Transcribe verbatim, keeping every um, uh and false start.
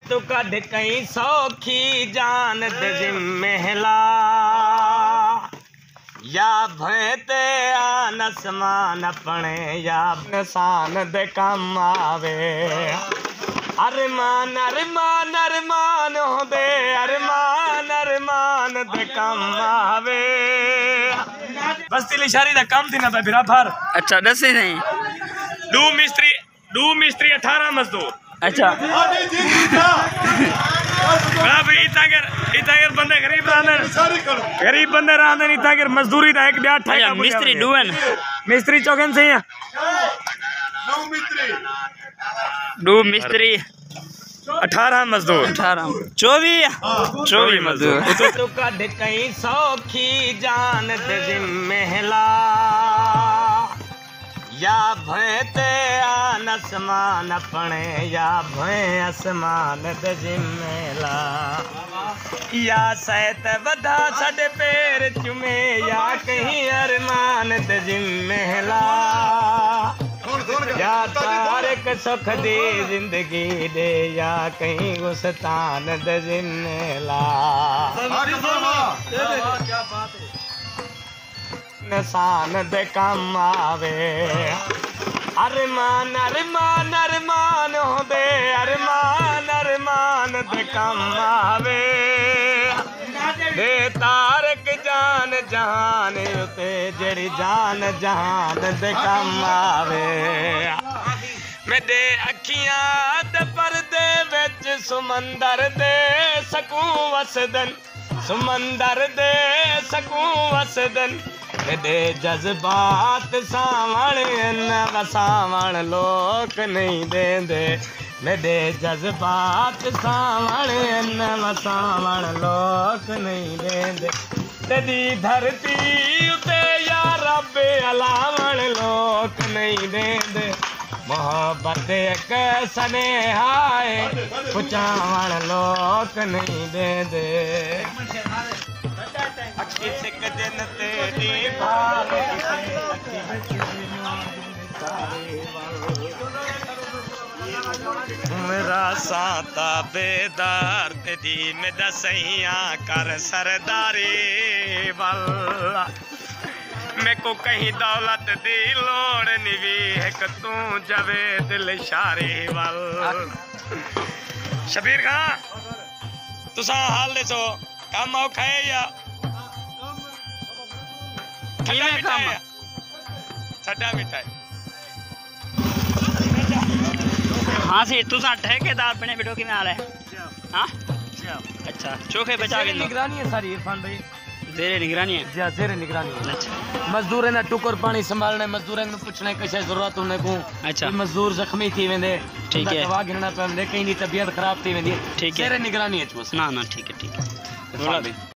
तू कद कहीं सौखी जान दे जिम्मेला या भैते आन आसमान अपने या नसान दे कम आवे अरमान अरमान अरमान हो दे अरमान अरमान दे कम आवे बस्ती लिशारी दा कम थी ना पे बिरा भर। अच्छा दसी नहीं दो मिस्त्री दो मिस्त्री अठारह मजदूर। अच्छा इतागर बंदे गरीब रहने गरीब बंदे रहने इतागर मजदूरी दा एक ब्याह ठेका मिस्त्री डून मिस्त्री चौकन से है नौ मिस्त्री दो मिस्त्री अठारह मजदूर अठारह चौबीस चौबीस मजदूर तो कद कहीं सौखी जान दे जिम्मेला या भैते आन आसमान अपने या भै आसमान दे जिम्मेला या सैत बधा सड पैर चुमे या कहीं अरमान दे जिम्मेला या तारक सुख दी जिंदगी दे या कहीं गुस्तान दे जिम्मेला नसान दे कम आवे अरमान अरमान अरमान हो दे अरमान अरमान दे कम आवे दे तारक जान जहान उते जड़ी जान जहान दे कम आवे मेरे अखियां दे पर्दे विच सुमंदर दे सकूं वसदन सुमंदर दे सकूं वसदन मेरे जज्बात सावण न वसावण लोक नहीं देंदे मेरे जज्बात सावण न वसावण लोक नहीं देंदे तेरी धरती उते या रब अलावण लोक नहीं देंदे मोहब्बत एक सनेहाए पुचावण लोक नहीं देंदे अखी सिक दिन तेरी भाग मेरा साता बेदार तेरी में दसैया कर सरदारी वाला मैं को कहीं दौलत दी लोड़ निवी एक तू जवे दिल शारी वाल शबीर खां तुसा हाल दसो काम औखा है या ठंडा मीठा है ठंडा मीठा है। हाँ सी तुसा ठेकेदार बने बेटो किवें हाल है हां अच्छा चोखे बचा के निगरानी है सारी इरफान भाई जेरे निगरानी है जी जेरे निगरानी है। अच्छा मजदूर ने टुकर पानी संभालने मजदूर ने पूछने कैसे जरूरत उन्हें को। अच्छा मजदूर जख्मी थी वेंदे ठीक है दवा गिनना पे कहीं दी तबीयत खराब थी वेंदी ठीक है जेरे निगरानी है ना ना ठीक है ठीक है।